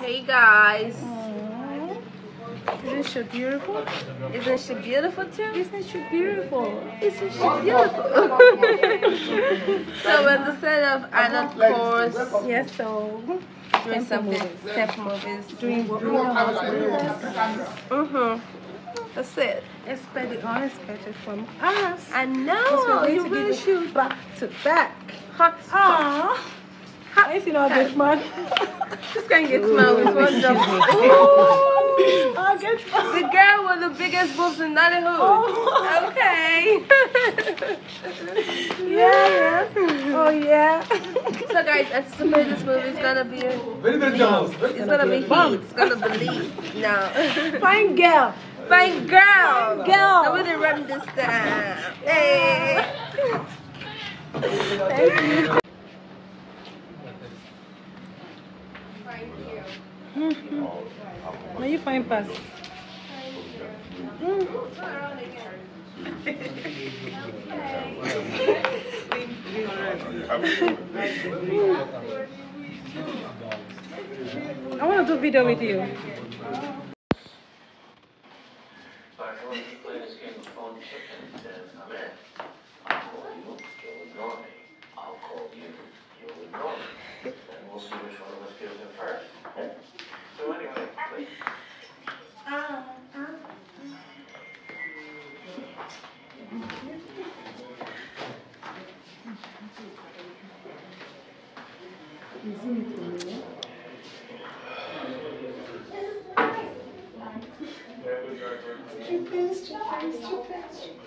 Hey guys. Aww. Isn't she beautiful? Isn't she beautiful too? Isn't she beautiful? Isn't she beautiful? So we're the set of adult course. Yes, so Doing something. Step movies. doing what we know how to do. That's it. Expect the unexpected from us. I Because know. we're going You to really give should. you back to back. Hot spot. Aww. I see no good man. This guy gets smelled with one job. I'll get The girl with the biggest boobs in Nollywood. Oh. Okay. Yeah. Oh yeah. So guys, anticipate this movie is gonna be it's It's gonna be bomb. heat. It's gonna be lead. No. Fine girl. Fine girl. Fine girl. Nobody run this down. Hey. Thank you. Now you find pass. I want to do video with you. We'll see which one of us gives him first. So anyway, Stupid.